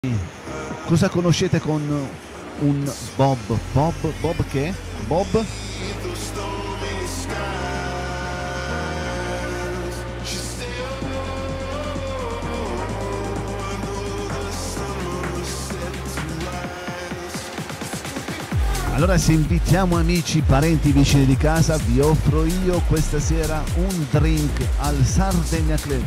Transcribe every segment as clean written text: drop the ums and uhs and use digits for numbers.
Cosa conoscete con un Bob? Bob che? Bob? Allora, se invitiamo amici, parenti, vicini di casa, vi offro io questa sera un drink al Sardegna Club.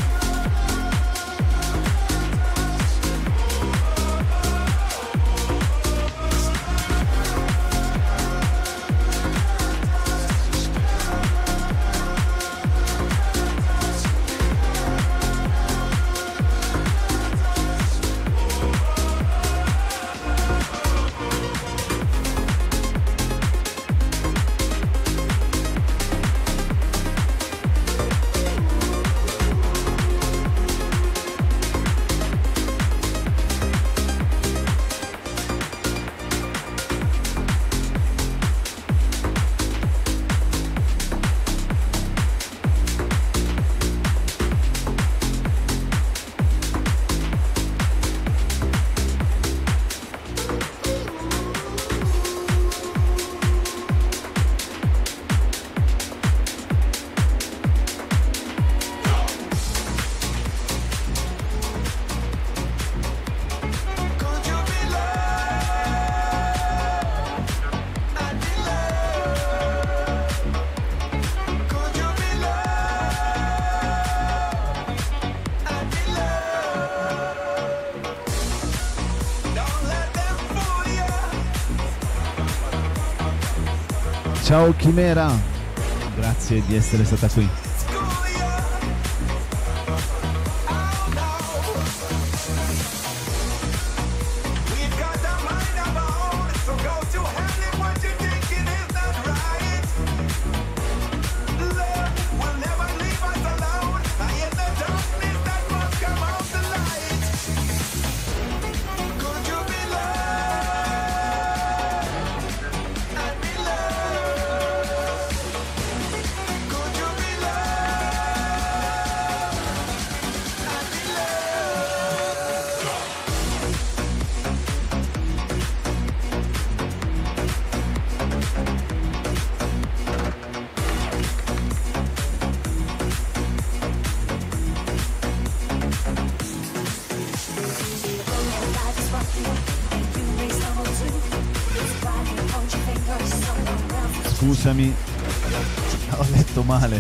Ciao Chimera, grazie di essere stata qui. Scusami, ho letto male.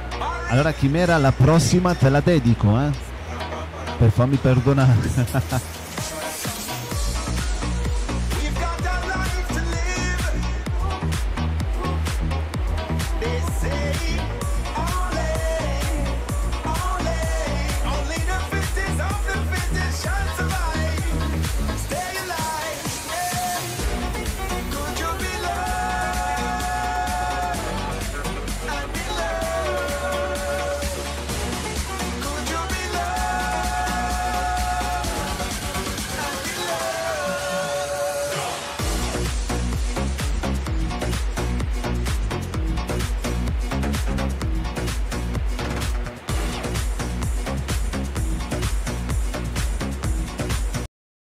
Allora Chimera, la prossima te la dedico, per farmi perdonare.